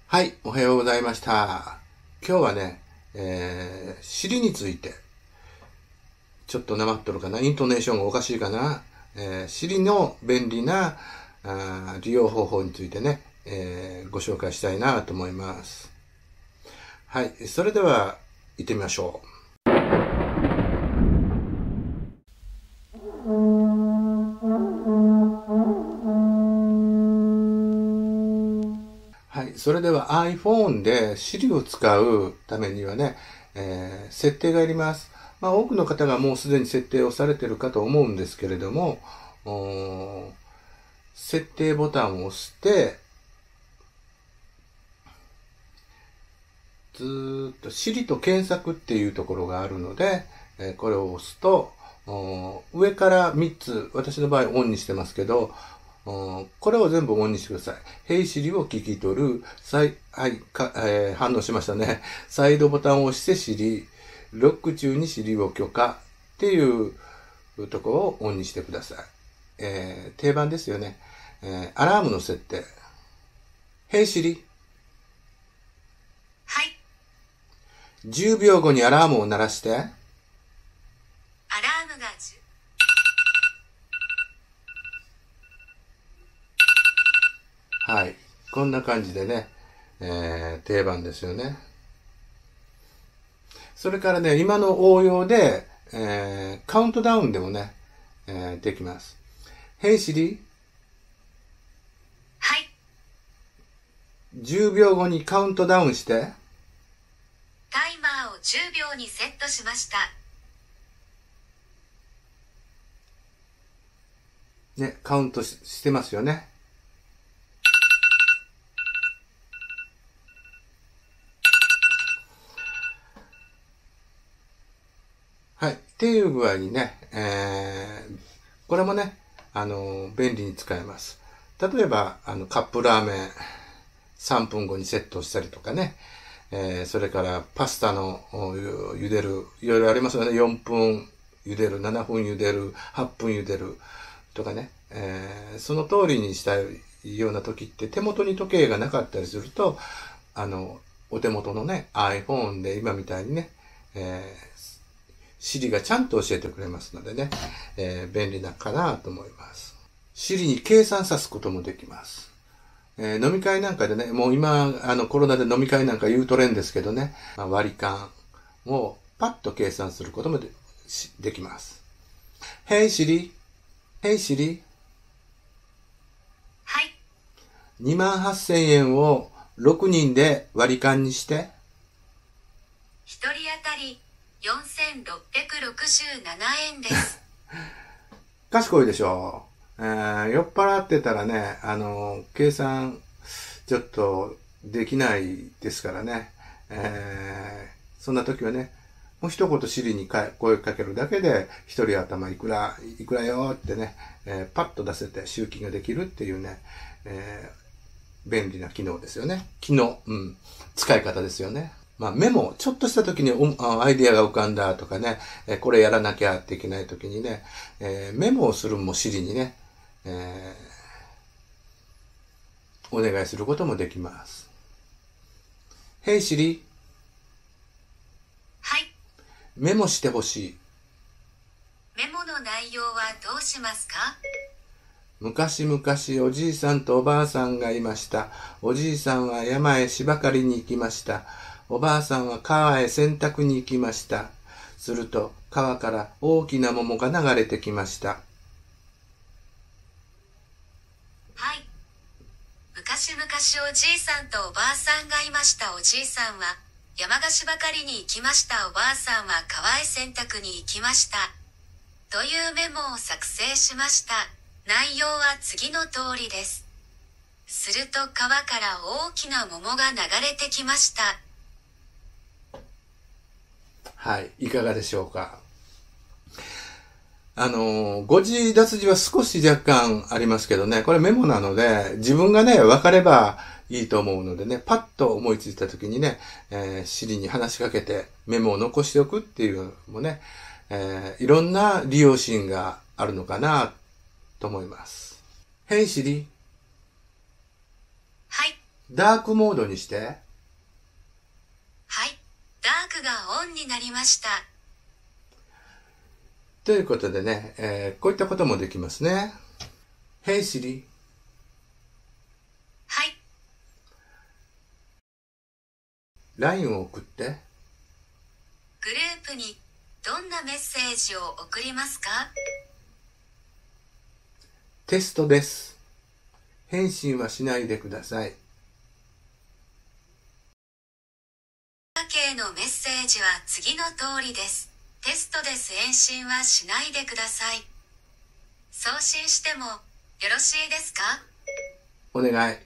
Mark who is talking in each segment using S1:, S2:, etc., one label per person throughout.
S1: はい、おはようございました。今日はね、Siri について、ちょっとなまっとるかな、イントネーションがおかしいかな、Siri の便利な利用方法についてね、ご紹介したいなと思います。はい、それでは行ってみましょう。はい。それでは iPhone で Siri を使うためにはね、設定がいります。多くの方がもうすでに設定をされているかと思うんですけれども、設定ボタンを押して、ずーっと Siri と検索っていうところがあるので、これを押すと、上から3つ、私の場合オンにしてますけど、これを全部オンにしてください。Hey Siri を聞き取る。反応しましたね。サイドボタンを押して Siri、ロック中に Siri を許可っていうところをオンにしてください。定番ですよね。アラームの設定。Hey Siri。
S2: はい。
S1: 10秒後にアラームを鳴らして。
S2: アラームが
S1: はい。こんな感じでね、定番ですよね。それからね、今の応用で、カウントダウンでもね、できます。Hey Siri。
S2: はい。
S1: 10秒後にカウントダウンして。
S2: タイマーを10秒にセットしました。
S1: ね、カウントしてますよね。はい。っていう具合にね、これもね、便利に使えます。例えば、カップラーメン3分後にセットしたりとかね、それからパスタの茹でる、いろいろありますよね。4分茹でる、7分茹でる、8分茹でるとかね、その通りにしたいような時って手元に時計がなかったりすると、お手元のね、iPhone で今みたいにね、Siri がちゃんと教えてくれますのでね、便利なかなと思います。Siri に計算さすこともできます。飲み会なんかでね、もう今、コロナで飲み会なんか言うとれんですけどね、割り勘をパッと計算することもできます。Hey Siri, Hey Siri。
S2: はい。
S1: 28,000円を6人で割り勘にして。
S2: 1人当たり4667円です。
S1: 賢いでしょう。酔っ払ってたらね、計算ちょっとできないですからね。そんな時はね、もう一言Siriに声かけるだけで、一人頭いくらよってね、パッと出せて集金ができるっていうね、便利な機能ですよね。使い方ですよね。メモ、ちょっとした時にアイディアが浮かんだとかね、これやらなきゃっていけない時にね、メモをするもSiriにね、お願いすることもできます。Hey Siri。
S2: はい。
S1: メモしてほしい。
S2: メモの内容はどうしますか？
S1: 昔々おじいさんとおばあさんがいました。おじいさんは山へ芝刈りに行きました。おばあさんは川へ洗濯に行きました。すると川から大きな桃が流れてきました。
S2: はい。昔々おじいさんとおばあさんがいました。おじいさんは山が芝刈りに行きました。おばあさんは川へ洗濯に行きました。というメモを作成しました。内容は次の通りです。すると川から大きな桃が流れてきました。
S1: はい、いかがでしょうか。誤字脱字は少し若干ありますけどね、これメモなので、自分がね、分かればいいと思うのでね、パッと思いついた時にね、Siriに話しかけてメモを残しておくっていうのもね、いろんな利用シーンがあるのかなと思います。Hey Siri。
S2: はい。
S1: ダークモードにして。
S2: はい。ダークがオンになりました。
S1: ということでね、こういったこともできますね。Hey Siri。
S2: はい。
S1: LINE を送って。
S2: グループにどんなメッセージを送りますか？
S1: テストです。返信はしないでください。
S2: 家のメッセージは次の通りです。テストです。返信はしないでください。送信してもよろしいですか？
S1: お願い。
S2: はい。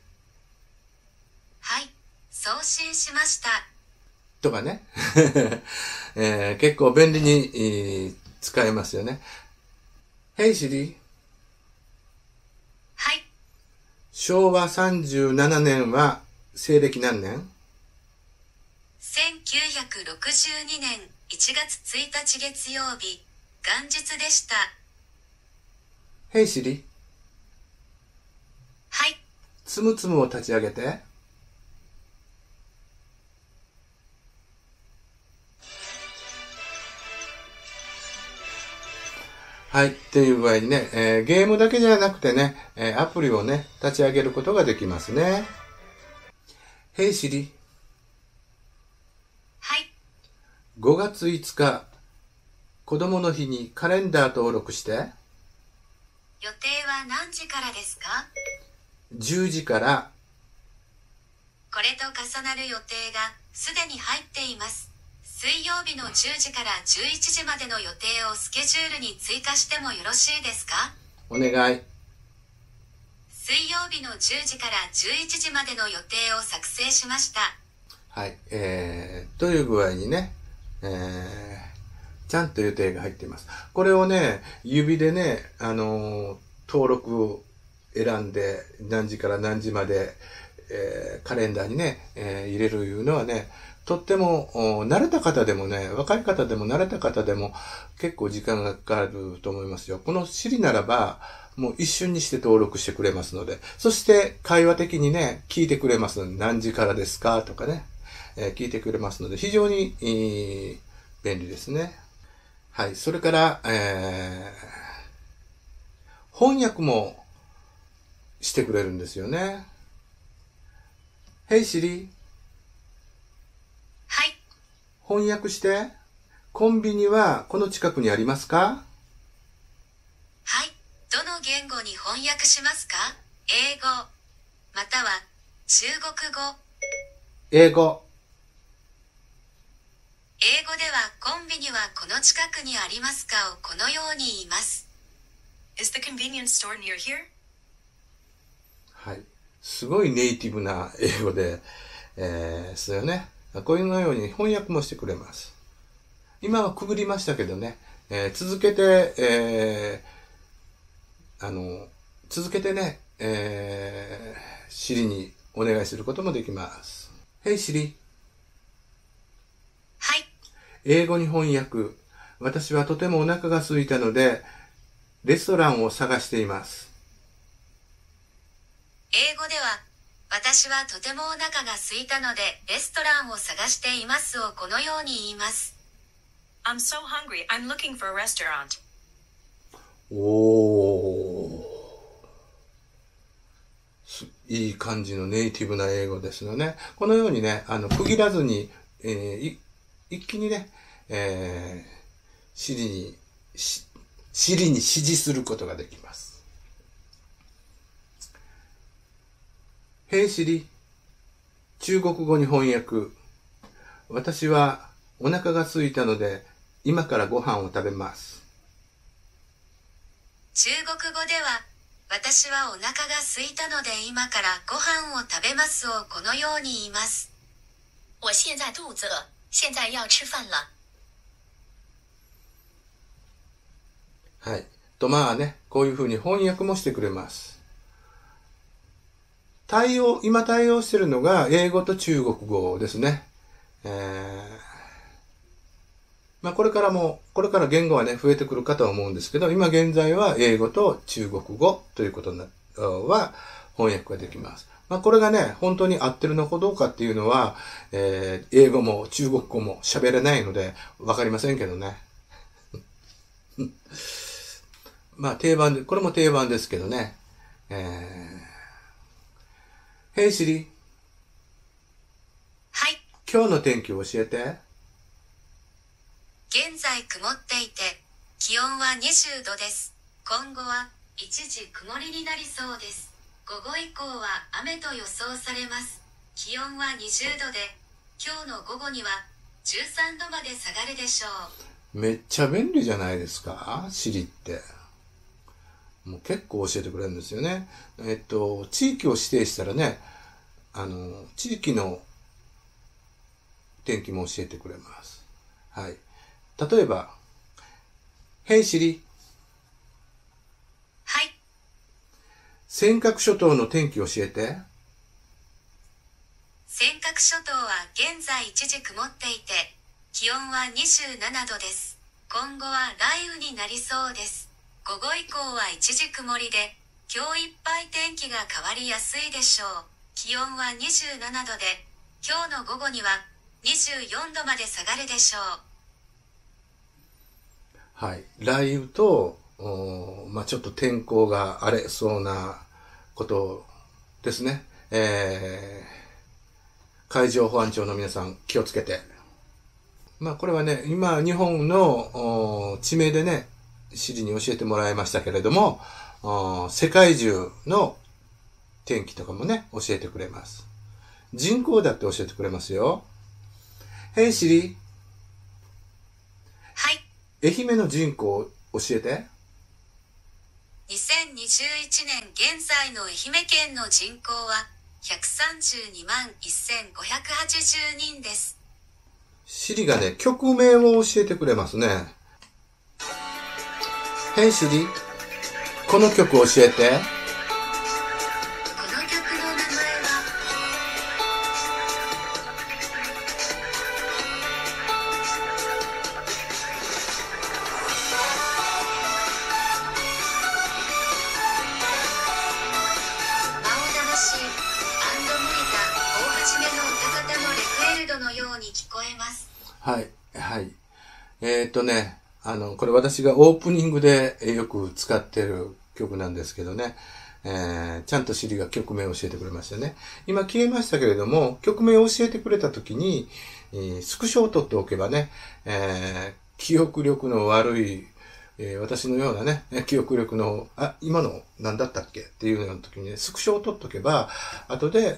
S2: 送信しました。
S1: とかね。結構便利に、使えますよね。Hey Siri。
S2: はい。
S1: 昭和37年は西暦何年？
S2: 1962年1月1日月曜日、元日でした。
S1: Hey Siri。
S2: はい。
S1: つむつむを立ち上げて。はい。っていう具合にね、ゲームだけじゃなくてね、アプリをね、立ち上げることができますね。Hey Siri。
S2: はい。
S1: 5月5日、子供の日にカレンダー登録して。
S2: 予定は何時からですか
S1: ？10時から。
S2: これと重なる予定がすでに入っています。水曜日の10時から11時までの予定をスケジュールに追加してもよろしいですか？
S1: お願い。
S2: 水曜日の10時から11時までの予定を作成しました。
S1: はい。という具合にね、ちゃんと予定が入っています。これをね、指でね、登録を選んで、何時から何時まで、カレンダーにね、入れるいうのはね、とっても、慣れた方でもね、若い方でも慣れた方でも結構時間がかかると思いますよ。このSiriならば、もう一瞬にして登録してくれますので、そして会話的にね、聞いてくれますので、何時からですかとかね、聞いてくれますので、非常に、便利ですね。はい。それから、翻訳もしてくれるんですよね。Hey Siri。
S2: はい。
S1: 翻訳して。コンビニはこの近くにありますか？
S2: はい。どの言語に翻訳しますか？英語、または中国語。
S1: 英語。
S2: 英語ではコンビニはこの近くにありますかをこのように言います。Is the convenience store near here?
S1: はい。すごいネイティブな英語で、ですよね。こういうのように翻訳もしてくれます。今はくぐりましたけどね、続けて、続けてね、Siriにお願いすることもできます。Hey Siri。
S2: はい。
S1: 英語に翻訳。私はとてもお腹が空いたので、レストランを探しています。
S2: 英語では、私はとてもお腹が空いたので、レストランを探していますをこのように言います。I'm so hungry, I'm looking for a restaurant.
S1: いい感じのネイティブな英語ですよね。このようにね、区切らずに、一気にね、Siriに指示することができます。Hey Siri。中国語に翻訳。私はお腹が空いたので、今からご飯を食べます。
S2: 中国語では、私はお腹が空いたので今からご飯を食べますをこのように言います。我現在肚子饿，現在要吃飯了。
S1: はい。と、まあね、こういうふうに翻訳もしてくれます。今対応しているのが英語と中国語ですね。まあこれから言語はね、増えてくるかとは思うんですけど、今現在は英語と中国語ということは翻訳ができます。 まあ、これがね、本当に合ってるのかどうかっていうのは、英語も中国語も喋れないので、わかりませんけどね。まあ、定番で、これも定番ですけどね。Hey Siri、
S2: はい。
S1: 今日の天気を教えて。
S2: 現在曇っていて、気温は20度です。今後は一時曇りになりそうです。午後以降は雨と予想されます。気温は20度で、今日の午後には13度まで下がるでしょう。
S1: めっちゃ便利じゃないですか、Siriって。もう結構教えてくれるんですよね。地域を指定したらね、地域の天気も教えてくれます。はい。例えば、Hey Siri、
S2: はい。
S1: 尖閣諸島の天気教えて。
S2: 尖閣諸島は現在一時曇っていて、気温は27度です。今後は雷雨になりそうです。午後以降は一時曇りで、今日いっぱい天気が変わりやすいでしょう。気温は27度で、今日の午後には24度まで下がるでしょう。
S1: はい。雷雨と、まあ、ちょっと天候が荒れそうなことですね。海上保安庁の皆さん気をつけて。まあ、これはね、今日本の地名でね、Siriに教えてもらいましたけれども、世界中の天気とかもね、教えてくれます。人口だって教えてくれますよ。Hey Siri、
S2: はい。
S1: 愛媛の人口教えて。
S2: 2021年現在の愛媛県の人口は132万1580人です。
S1: Siriがね、曲名を教えてくれますね。Hey Siri、この曲教えて。
S2: この曲の名前は、魔を騙し、アンドモリタ、大はじめの歌方のレクエルドのように聞こえます。
S1: はい、はい。これ私がオープニングでよく使ってる曲なんですけどね。ちゃんとSiriが曲名を教えてくれましたね。今消えましたけれども、曲名を教えてくれたときに、スクショを取っておけばね、記憶力の悪い、私のようなね、記憶力の、今の何だったっけっていうような時にね、スクショを取っておけば、後で、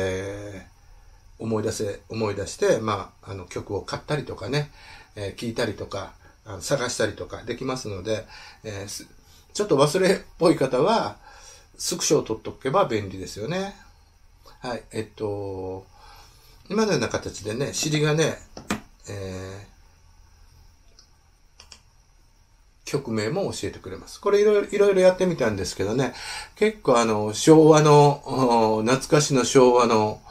S1: 思い出して、まあ、曲を買ったりとかね、聞いたりとか、探したりとかできますので、ちょっと忘れっぽい方は、スクショを取っておけば便利ですよね。はい。今のような形でね、Siriがね、曲名も教えてくれます。これいろいろやってみたんですけどね、結構昭和の、懐かしの昭和の、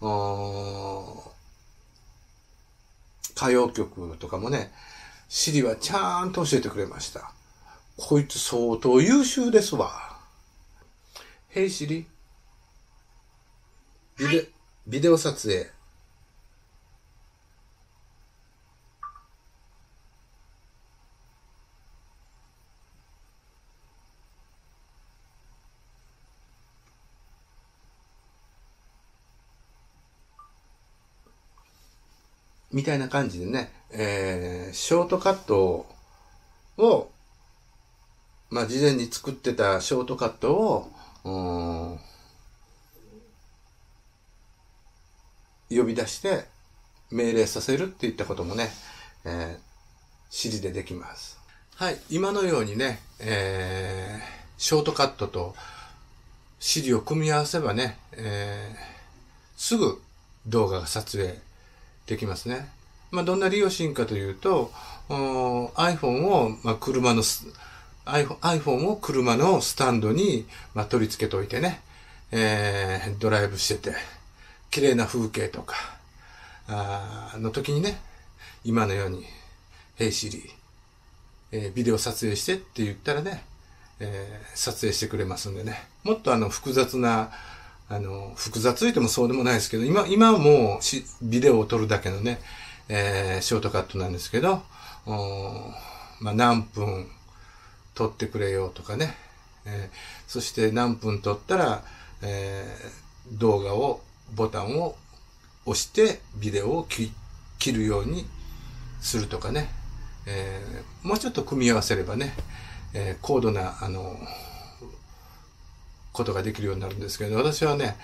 S1: 歌謡曲とかもね、Siriはちゃんと教えてくれました。こいつ相当優秀ですわ。Hey Siri、ビデオ撮影。みたいな感じでね、ショートカットを、まあ、事前に作ってたショートカットを、呼び出して命令させるっていったこともね、Siriでできます。はい、今のようにね、ショートカットとSiriを組み合わせばね、すぐ動画が撮影できますね。まあ、どんな利用シーンかというと、iPhone を、まあ、iPhone を車のスタンドに、まあ、取り付けておいてね、ドライブしてて、綺麗な風景とか、の時にね、今のように、Hey Siri、ビデオ撮影してって言ったらね、撮影してくれますんでね、もっと複雑な、 複雑言ってもそうでもないですけど、今はもうビデオを撮るだけのね、ショートカットなんですけど、何分撮ってくれよとかね、そして何分撮ったら、動画を、ボタンを押してビデオを切るようにするとかね、もうちょっと組み合わせればね、高度な、ことができるようになるんですけど、私はね、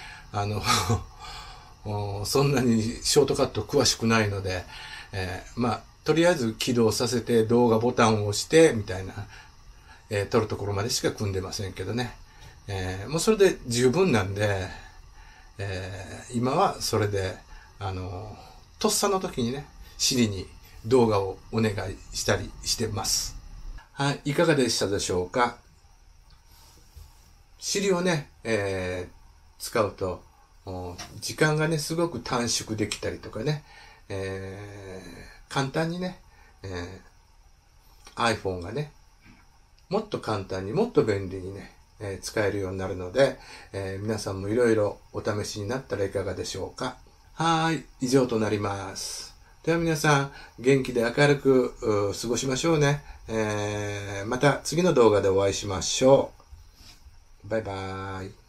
S1: そんなにショートカット詳しくないので、とりあえず起動させて動画ボタンを押して、みたいな、撮るところまでしか組んでませんけどね。もうそれで十分なんで、今はそれで、とっさの時にね、Siriに動画をお願いしたりしてます。はい、いかがでしたでしょうか。Siriをね、使うと、時間がね、すごく短縮できたりとかね、簡単にね、iPhone がね、もっと簡単にもっと便利にね、使えるようになるので、皆さんもいろいろお試しになったらいかがでしょうか。はい、以上となります。では皆さん、元気で明るく過ごしましょうね。また次の動画でお会いしましょう。バイバーイ。